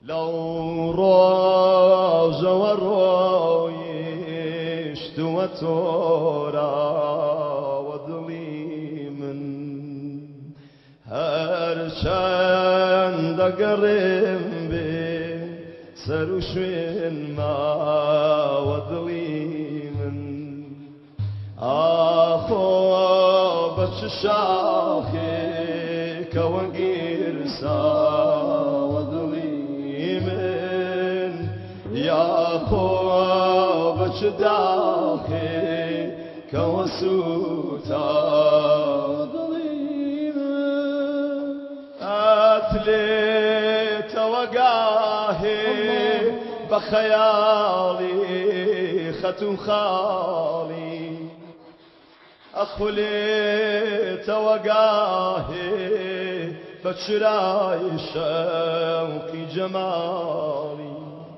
لو روز ورويشت وتورا وظلي من هرشان دقرم بي سروشين ما وظلي من آخو بتشاخي كوانجير سا يا خو بشداخي كوسوتا ظليمة أتليت وقاهي بخيالي ختم خالي أخليت وقاهي بشراي شوقي جمالي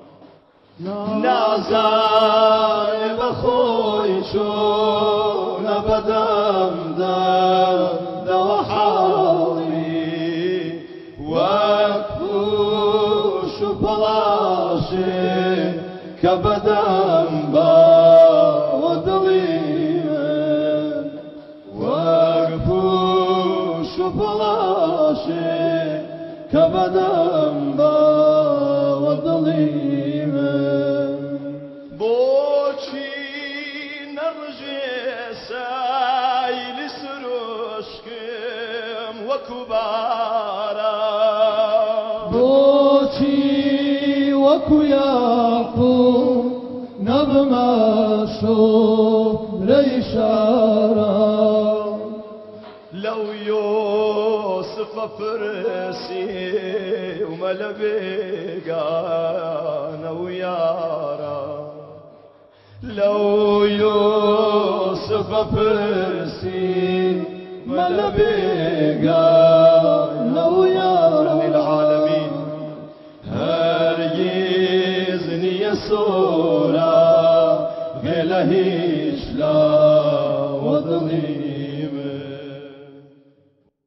نازاي بخوي شون بدم دم وحالي وكفوش بلاشي كبدم با وظليمة وكفوش بلاشي كبدم با وظليمة بوشي نرجساي لسروشكم وكبارا بوشي وكياقو نبماشو ليشارا لو يوسف فرسي وملبيقانا ويارا لو يوسف فرسي ملبيقانا ويارا للعالمين هرجيزني يسورا غلهي